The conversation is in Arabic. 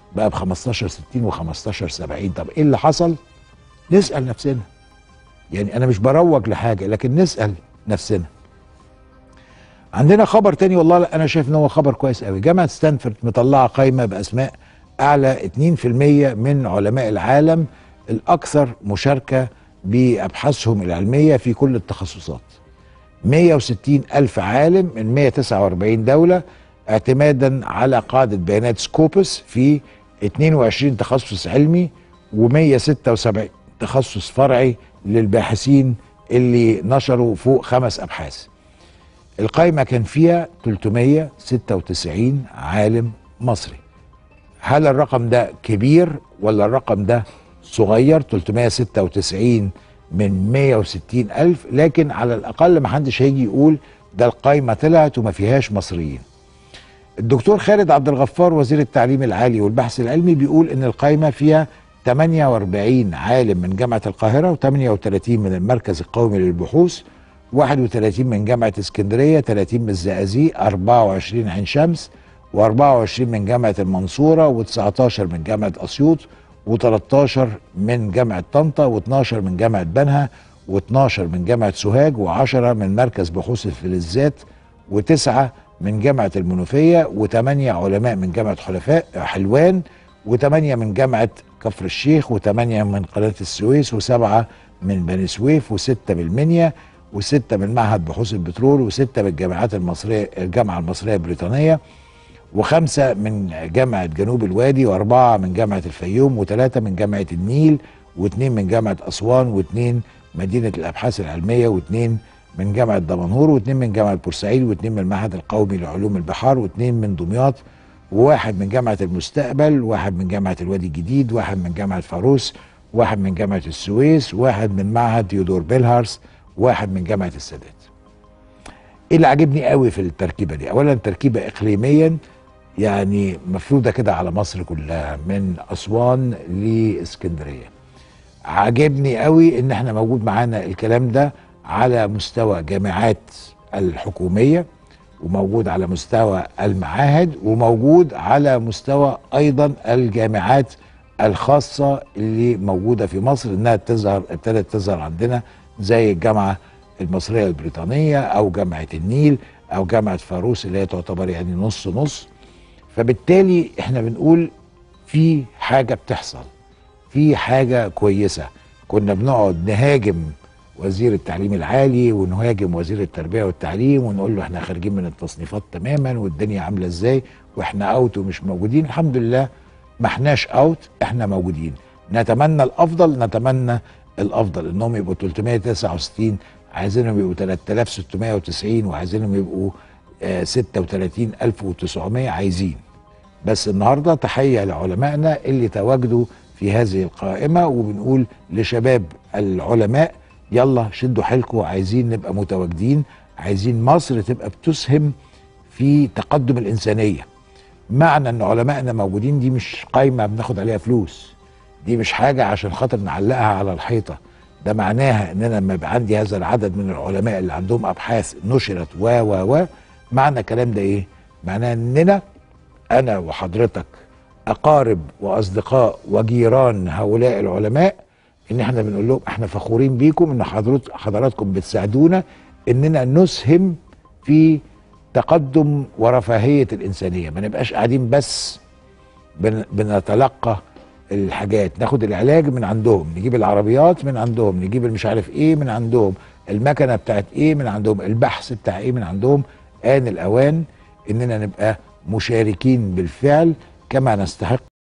بقى ب 15.60 و15.70. طب ايه اللي حصل؟ نسال نفسنا. يعني انا مش بروج لحاجه، لكن نسال نفسنا. عندنا خبر تاني والله لا انا شايف ان هو خبر كويس قوي. جامعه ستانفورد مطلعه قائمه باسماء اعلى 2% من علماء العالم الاكثر مشاركه بابحاثهم العلميه في كل التخصصات. 160 ألف عالم من 149 دولة، اعتمادا على قاعدة بيانات سكوبس في 22 تخصص علمي و176 تخصص فرعي للباحثين اللي نشروا فوق 5 أبحاث. القائمة كان فيها 396 عالم مصري. هل الرقم ده كبير ولا الرقم ده صغير؟ 396 من 160 ألف، لكن على الأقل ما حدش هيجي يقول ده القايمة طلعت وما فيهاش مصريين. الدكتور خالد عبد الغفار وزير التعليم العالي والبحث العلمي بيقول إن القايمة فيها 48 عالم من جامعة القاهرة، و38 من المركز القومي للبحوث، 31 من جامعة اسكندرية، 30 من الزقازيق، 24 عين شمس، و24 من جامعة المنصورة، و19 من جامعة أسيوط، و13 من جامعة طنطا، و12 من جامعة بنها، و12 من جامعة سوهاج، و10 من مركز بحوث الفلزات، و9 من جامعة المنوفية، و8 علماء من جامعة حلوان، و8 من جامعة كفر الشيخ، و8 من قناة السويس، و7 من بني سويف، و6 من المنيا، و6 من معهد بحوث البترول، و6 من الجامعات المصرية، الجامعة المصرية البريطانية، و5 من جامعة جنوب الوادي، و4 من جامعة الفيوم، و3 من جامعة النيل، و2 من جامعة أسوان، و2 مدينة الأبحاث العلمية، و2 من جامعة دمنهور، و2 من جامعة بورسعيد، و2 من المعهد القومي لعلوم البحار، و2 من دمياط، وواحد من جامعة المستقبل، واحد من جامعة الوادي الجديد، واحد من جامعة فاروس، واحد من جامعة السويس، واحد من معهد تيودور بيلهارس، واحد من جامعة السادات. ايه اللي عاجبني قوي في التركيبة دي؟ اولا تركيبة اقليميا يعني مفروضة كده على مصر كلها من أسوان لإسكندرية. عاجبني قوي ان احنا موجود معانا الكلام ده على مستوى جامعات الحكومية، وموجود على مستوى المعاهد، وموجود على مستوى ايضا الجامعات الخاصة اللي موجودة في مصر، انها ابتدت تظهر عندنا، زي الجامعة المصرية البريطانية او جامعة النيل او جامعة فاروس اللي هي تعتبر يعني نص نص. فبالتالي احنا بنقول في حاجة بتحصل، في حاجة كويسة. كنا بنقعد نهاجم وزير التعليم العالي ونهاجم وزير التربية والتعليم ونقول له احنا خارجين من التصنيفات تماما والدنيا عاملة ازاي واحنا اوت ومش موجودين. الحمد لله ما احناش اوت، احنا موجودين. نتمنى الافضل، نتمنى الافضل انهم يبقوا 369، عايزينهم يبقوا 3690، وعايزينهم يبقوا 36900 عايزين. بس النهارده تحيه لعلمائنا اللي تواجدوا في هذه القائمه، وبنقول لشباب العلماء يلا شدوا حيلكم، عايزين نبقى متواجدين، عايزين مصر تبقى بتسهم في تقدم الانسانيه. معنى ان علمائنا موجودين دي مش قايمه بناخد عليها فلوس، دي مش حاجه عشان خاطر نعلقها على الحيطه، ده معناها ان انا لما يبقى عندي هذا العدد من العلماء اللي عندهم ابحاث نشرت و معنى الكلام ده ايه؟ معناه اننا انا وحضرتك اقارب واصدقاء وجيران هؤلاء العلماء، ان احنا بنقول لهم احنا فخورين بيكم ان حضراتكم بتساعدونا اننا نسهم في تقدم ورفاهية الانسانية. ما نبقاش قاعدين بس بنتلقى الحاجات، ناخد العلاج من عندهم، نجيب العربيات من عندهم، نجيب المش عارف ايه من عندهم، المكنة بتاعت ايه من عندهم، البحث بتاع ايه من عندهم. آن الأوان اننا نبقى مشاركين بالفعل كما نستحق